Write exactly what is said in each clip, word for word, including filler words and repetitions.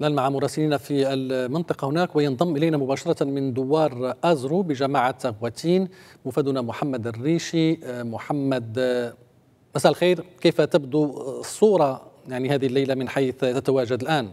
الآن مع مراسلين في المنطقة هناك، وينضم إلينا مباشرة من دوار آزرو بجماعة أغواتين مفادنا محمد الريشي. محمد، مساء الخير، كيف تبدو الصورة يعني هذه الليلة من حيث تتواجد الآن؟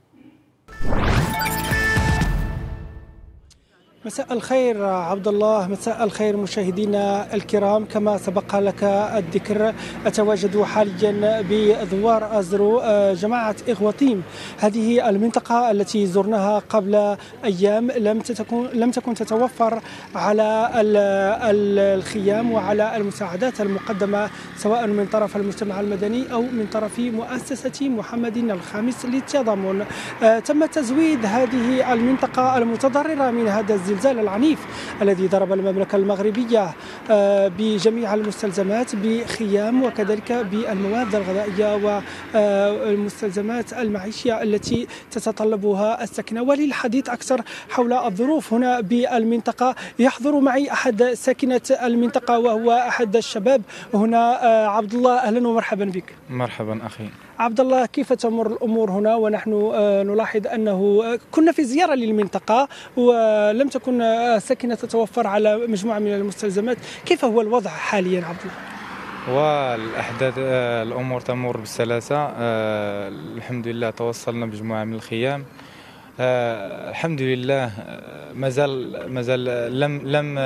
مساء الخير عبد الله، مساء الخير مشاهدينا الكرام. كما سبق لك الذكر، أتواجد حاليا بدوار آزرو جماعة إغواطيم. هذه المنطقة التي زرناها قبل أيام لم تكن لم تكن تتوفر على الخيام وعلى المساعدات المقدمة سواء من طرف المجتمع المدني أو من طرف مؤسسة محمد الخامس للتضامن. تم تزويد هذه المنطقة المتضررة من هذا الزلزال العنيف الذي ضرب المملكة المغربية بجميع المستلزمات بخيام، وكذلك بالمواد الغذائية والمستلزمات المعيشية التي تتطلبها السكنة. وللحديث أكثر حول الظروف هنا بالمنطقة يحضر معي أحد ساكنة المنطقة وهو أحد الشباب هنا. عبد الله، أهلا ومرحبا بك. مرحبا أخي عبد الله، كيف تمر الأمور هنا ونحن نلاحظ أنه كنا في زيارة للمنطقة ولم تكن السكنة تتوفر على مجموعة من المستلزمات؟ كيف هو الوضع حاليا عبد الله؟ والأحداث الأمور تمر بسلاسة، الحمد لله. توصلنا بمجموعة من الخيام، الحمد لله. مازال مازال لم لم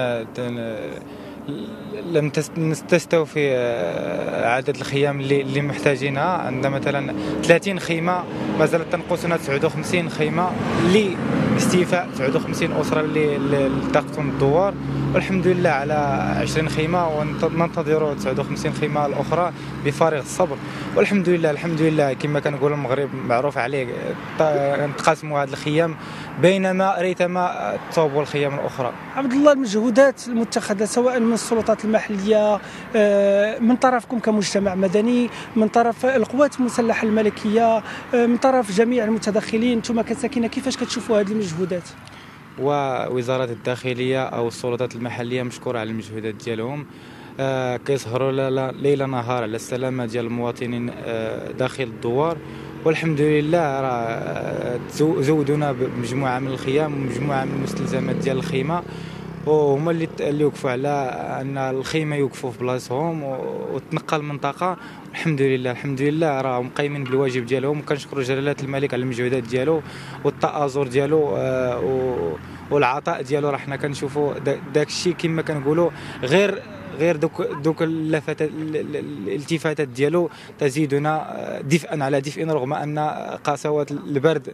لم تستوفي عدد الخيام اللي محتاجينها. عندنا مثلا ثلاثين خيمة، مازال تنقصنا تسعة وخمسين خيمة لاستيفاء تسعة وخمسين أسرة اللي تقسم الدوار، والحمد لله على عشرين خيمة، وننتظر تسعة وخمسين خيمة الأخرى بفارغ الصبر. والحمد لله الحمد لله كما كنقول المغرب معروف عليه، نتقاسموا هذه الخيام بينما ريثما تصوبوا الخيام الأخرى. عبد الله، المجهودات المتخذة سواء من السلطات المحلية، من طرفكم كمجتمع مدني، من طرف القوات المسلحة الملكية، من طرف جميع المتدخلين، انتم كساكنة كيفاش كتشوفوا هذه المجهودات؟ ووزارة الداخلية أو السلطات المحلية مشكورة على المجهودات ديالهم، آه كيسهروا ليل نهار على السلامة ديال المواطنين آه داخل الدوار. والحمد لله راه زودونا بمجموعة من الخيام ومجموعة من المستلزمات ديال الخيمة، وهما اللي اللي وقفوا على ان الخيمه يوقفوا في بلاصتهم وتنقل المنطقه. الحمد لله الحمد لله راهم قايمين بالواجب ديالهم، وكنشكروا جلاله الملك على المجهودات ديالو والتآزر ديالو والعطاء ديالو. راه حنا كنشوفوا داك الشيء كما كنقولوا، غير غير دوك دوك اللفتات الالتفاتات ديالو تزيدنا دفئا على دفء رغم ان قسوات البرد،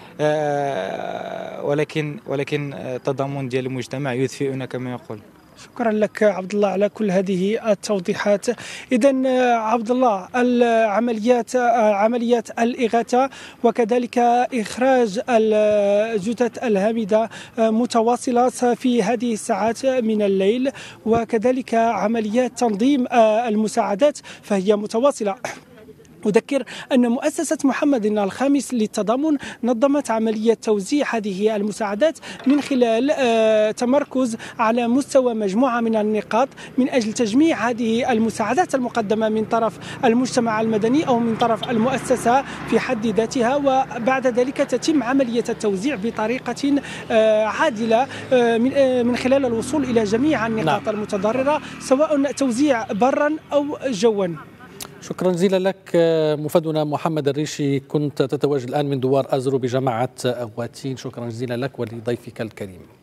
آه ولكن ولكن التضامن ديال المجتمع يدفئنا كما يقول. شكرا لك عبد الله على كل هذه التوضيحات. إذا عبد الله، العمليات عمليات الإغاثة وكذلك إخراج الجثث الهامدة متواصلة في هذه الساعات من الليل، وكذلك عمليات تنظيم المساعدات فهي متواصلة. أذكر أن مؤسسة محمد الخامس للتضامن نظمت عملية توزيع هذه المساعدات من خلال تمركز على مستوى مجموعة من النقاط من أجل تجميع هذه المساعدات المقدمة من طرف المجتمع المدني أو من طرف المؤسسة في حد ذاتها، وبعد ذلك تتم عملية التوزيع بطريقة عادلة من خلال الوصول إلى جميع النقاط المتضررة سواء توزيع برا أو جوا. شكرا جزيلا لك مفادنا محمد الريشي، كنت تتواجد الآن من دوار آزرو بجماعة أغواتين. شكرا جزيلا لك ولضيفك الكريم.